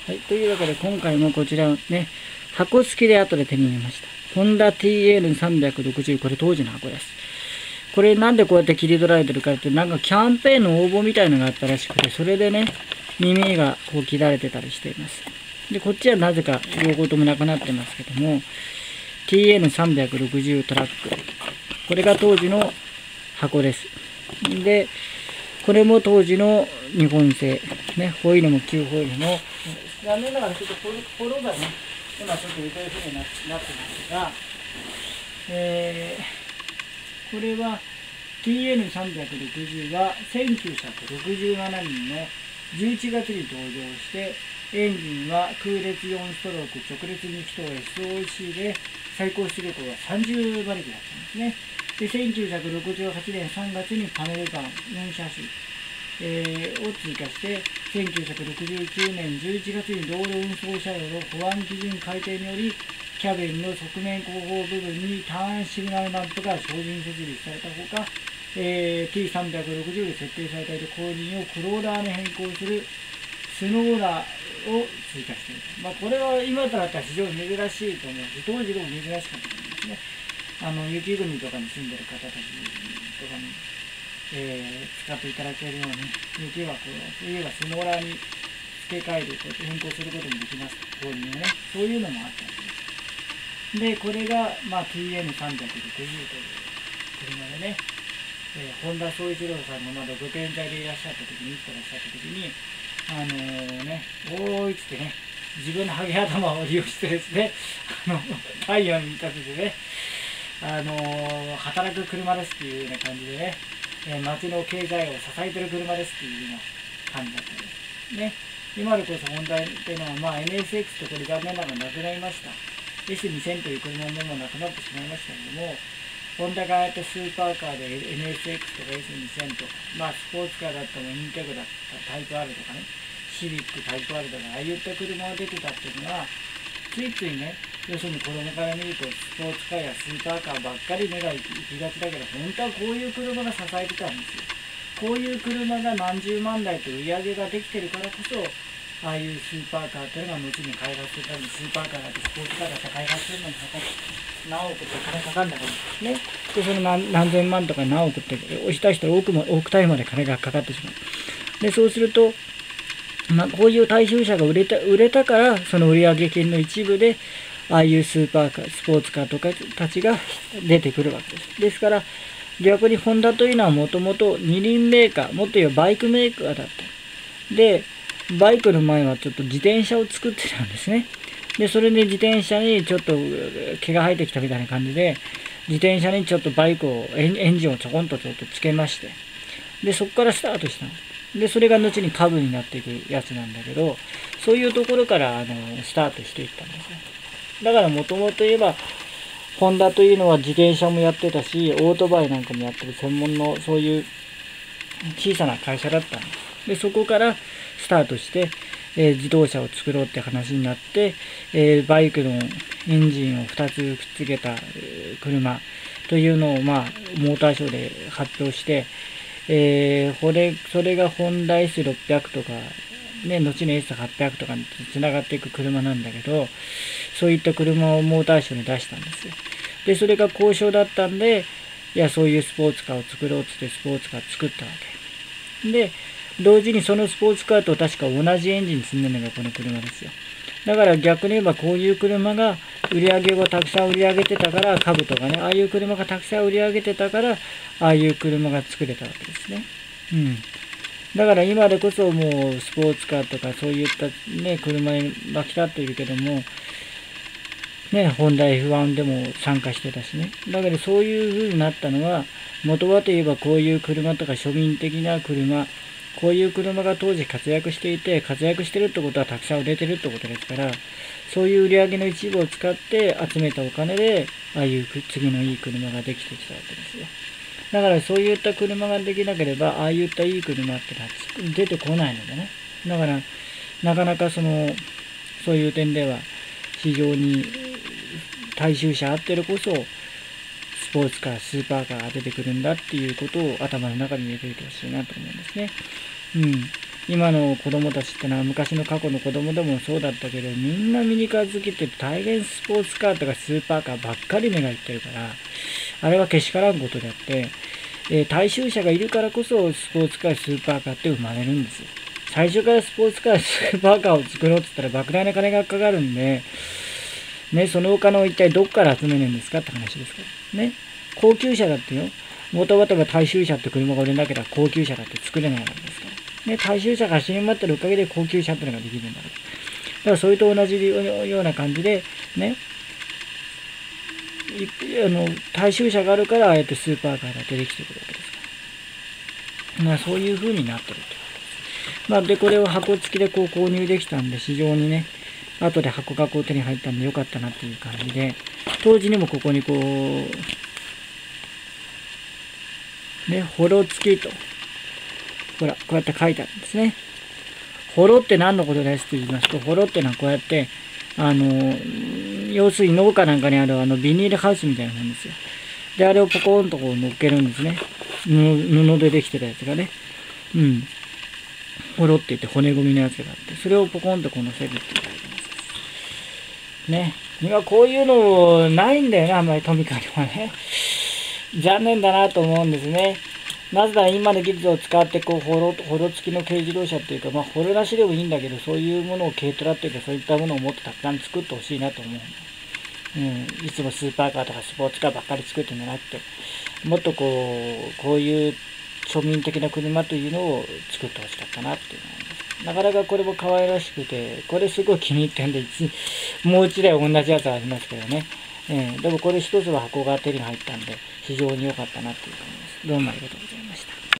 はい、というわけで今回もこちらをね、箱付きで後で手に入れました。ホンダ TL360、これ当時の箱です。これなんでこうやって切り取られてるかって、なんかキャンペーンの応募みたいのがあったらしくて、それでね、耳がこう切られてたりしています。で、こっちはなぜか両方ともなくなってますけども、TN360 トラック。これが当時の箱です。で、これも当時の日本製。ね、ホイールも旧ホイールの。残念ながらちょっとフォローがね、今ちょっと行方不明になってますが、これは TN360 は1967年の11月に登場して、エンジンは空列4ストローク直列2気筒 SOC で最高出力は30馬力だったんですね。で、1968年3月にパネルガン4車種、を追加して、1969年11月に道路運送車両の保安基準改定により、キャビンの側面後方部分にターンシグナルランプが標準設備されたほか、T360 で設定されている後輪をクローラーに変更するスノーラーを追加している。これは今となったら非常に珍しいと思うし、当時でも珍しかったと思うんですね。雪国とかに住んでる方たちとかに、使っていただけるように、雪は冬はスノーラーに付け替えること、変更することもできます。後輪をね、そういうのもあったんです。で、これが、TN360 という車でね、本田宗一郎さんがまだご健在でいらっしゃった時に、生きてらっしゃった時に、おーいっつってね、自分のハゲ頭を利用してですね、太陽に見立ててね、働く車ですっていうような感じでね、街の経済を支えてる車ですっていうような感じだったんです。ね、今でこそ問題っていうのは、NSX とこれ残念ながらなくなりました。S2000 という車ももうなくなってしまいましたけども、ホンダがやってスーパーカーで NSX とか S2000 とか、スポーツカーだったらインテグラタイプ R とかね、シビックタイプ R とか、ああいった車が出てたっていうのは、ついついね、要するに子供から見るとスポーツカーやスーパーカーばっかり目が行きがちだけど、本当はこういう車が支えてたんですよ。こういう車が何十万台と売り上げができてるからこそ、ああいうスーパーカーというのが後に開発するために、スーパーカーだってスポーツカーだって開発するのに何億って金かかるんだからですね。で、その何千万とか何億って押した人は億単位まで金がかかってしまう。で、そうすると、こういう大衆車が売れたから、その売上金の一部で、ああいうスーパーカー、スポーツカーとかたちが出てくるわけです。ですから、逆にホンダというのはもともと二輪メーカー、もっと言えばバイクメーカーだった。で、バイクの前はちょっと自転車を作ってたんですね。で、それで自転車にちょっと毛が生えてきたみたいな感じで、自転車にちょっとバイクを、エンジンをちょこんとちょっとつけまして、で、そこからスタートしたの。で、それが後に株になっていくやつなんだけど、そういうところからスタートしていったんですね。だからもともと言えば、ホンダというのは自転車もやってたし、オートバイなんかもやってる専門のそういう小さな会社だったんです。で、そこからスタートして、自動車を作ろうって話になって、バイクのエンジンを2つくっつけた車というのを、モーターショーで発表して、それがホンダ S600 とか、ね、後に S800 とかにつながっていく車なんだけど、そういった車をモーターショーに出したんですよ。で、それが交渉だったんで、いや、そういうスポーツカーを作ろうっつってスポーツカー作ったわけ。で、同時にそのスポーツカーと確か同じエンジン積んでるのがこの車ですよ。だから逆に言えばこういう車が売り上げをたくさん売り上げてたから、株とかね、ああいう車がたくさん売り上げてたから、ああいう車が作れたわけですね。だから今でこそもうスポーツカーとかそういったね、車に沸き立っているけども、ね、ホンダ F1 でも参加してたしね。だからそういう風になったのは、元はといえばこういう車とか庶民的な車、こういう車が当時活躍していて、活躍してるってことはたくさん売れてるってことですから、そういう売り上げの一部を使って集めたお金で、ああいう次のいい車ができてきたわけですよ。だからそういった車ができなければ、ああいったいい車ってのは出てこないのでね。だから、なかなかそういう点では、非常に大衆車あってるこそ、スポーツカー、スーパーカーが出てくるんだっていうことを頭の中に入れておいてほしいなと思うんですね。 今の子供たちってのは昔の過去の子供でもそうだったけど、みんなミニカー好きって大変スポーツカーとかスーパーカーばっかり目がいってるから、あれはけしからんことであって、大衆車がいるからこそスポーツカー、スーパーカーって生まれるんですよ。最初からスポーツカー、スーパーカーを作ろうって言ったら莫大な金がかかるんで、ね、そのお金を一体どこから集めるんですかって話ですから。ね。高級車だってよ。もともとは大衆車って車が売れなければ高級車だって作れないわけですから。ね、大衆車が走り回ってるおかげで高級車っていうのができるんだから。だからそれと同じような感じで、ね、大衆車があるから、ああやってスーパーカーだってできてくるわけですから。そういう風になってると。で、これを箱付きで購入できたんで、非常にね、後で箱が手に入ったんでよかったなっていう感じで、当時にもここにね、ホロ付きと。ほら、こうやって書いてあるんですね。ホロって何のことですと言いますと、ホロってのはこうやって、要するに農家なんかにあるビニールハウスみたいなもんですよ。で、あれをポコーンと乗っけるんですね。布でできてるやつがね。ホロって言って骨組みのやつがあって、それをポコンと乗せるって言われてます。ね。今こういうのないんだよね、あんまりトミカにはね。残念だなと思うんですね。なぜなら今の技術を使ってホロ付きの軽自動車っていうか、ホロなしでもいいんだけど、そういうものを軽トラっていうか、そういったものをもっとたくさん作ってほしいなと思う。いつもスーパーカーとかスポーツカーばっかり作ってんじゃなくて、もっとこういう庶民的な車というのを作ってほしかったなっていうのがあります。なかなかこれも可愛らしくて、これすごい気に入ってんで、もう一台同じやつありますけどね。でもこれ一つは箱が手に入ったんで、非常に良かったなっていう感じです。どうもありがとうございます。